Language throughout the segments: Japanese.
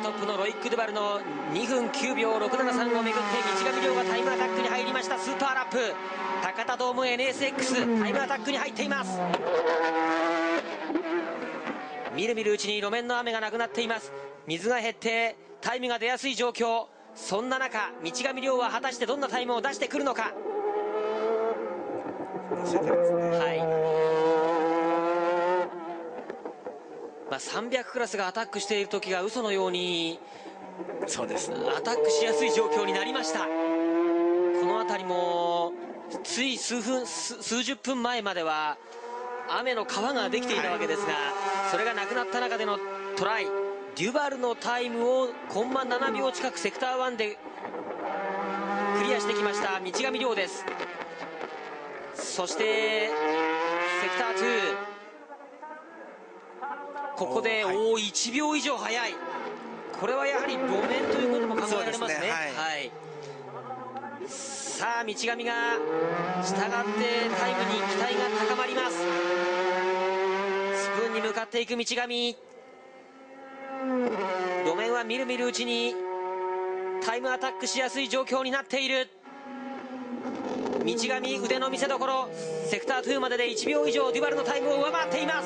トップのロイック・ドゥバルの2分9秒673をめぐって道上亮がタイムアタックに入りました。スーパーラップ、高田ドーム NSX タイムアタックに入っています。みるみるうちに路面の雨がなくなっています。水が減ってタイムが出やすい状況。そんな中、道上亮は果たしてどんなタイムを出してくるのか。300クラスがアタックしている時が嘘のようにそうです、 アタックしやすい状況になりました。この辺りもつい数十分前までは雨の川ができていたわけですが、それがなくなった中でのトライ。デュバルのタイムをコンマ7秒近くセクター1でクリアしてきました道上亮です。そしてセクター2、ここで1秒以上早い。これはやはり路面ということも考えられますね。さあ道上が従ってタイムに期待が高まります。スプーンに向かっていく道上。路面はみるみるうちにタイムアタックしやすい状況になっている。道上腕の見せ所、セクター2までで1秒以上デュバルのタイムを上回っています。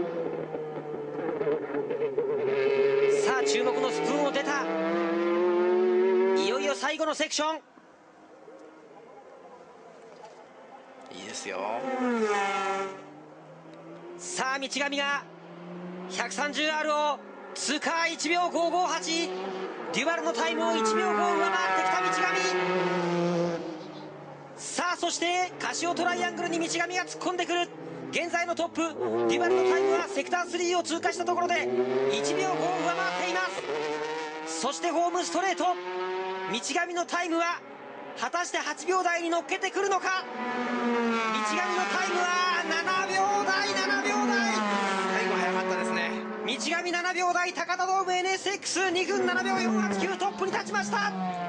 さあ注目のスプーンを出た。いよいよ最後のセクション。 いいですよ。 さあ道上が 130R を通過。1秒558、デュバルのタイムを1秒5上回ってきた道上。さあそしてカシオトライアングルに道上が突っ込んでくる。現在のトップデュバルのタイムはセクター3を通過したところで1秒5を上回っています。そしてホームストレート、道上のタイムは果たして8秒台に乗っけてくるのか。道上のタイムは7秒台。 最後早かったですね。 道上7秒台、高田ドーム NSX2 分7秒489、トップに立ちました。